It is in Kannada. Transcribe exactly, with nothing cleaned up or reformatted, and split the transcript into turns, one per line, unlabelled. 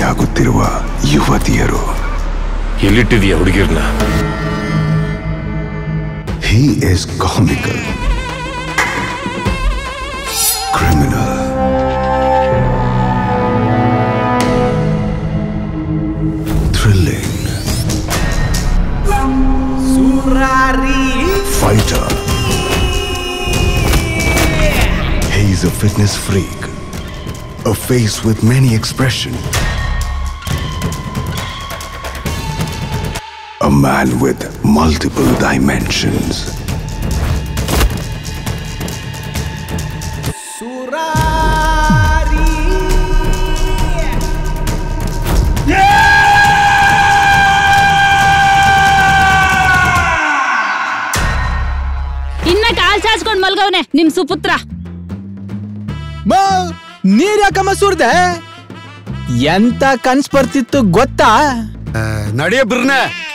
ಮದುವೆಯಾಗುತ್ತಿರುವ ಯುವತಿಯರು.
ಎಲ್ಲಿಟ್ಟಿದೀಯ ಹುಡುಗಿರ್ನ?
He is comical, criminal, thrilling,
Suraari
fighter. He is a fitness freak, a face with many expressions, a man with multiple dimensions.
Suraari
ಇನ್ನ ಕಾಲ್ ಚಾಚ್ಕೊಂಡ್ ಮಲ್ಗವ್ನೆ ನಿಮ್ ಸುಪುತ್ರ.
ನೀರ್ ಯಾಕಮ್ಮ ಸುರ್ದೆ? ಎಂತ ಕನ್ಸ್ ಬರ್ತಿತ್ತು ಗೊತ್ತಾ?
ನಡೆಯ ಬಿರ್ನೆ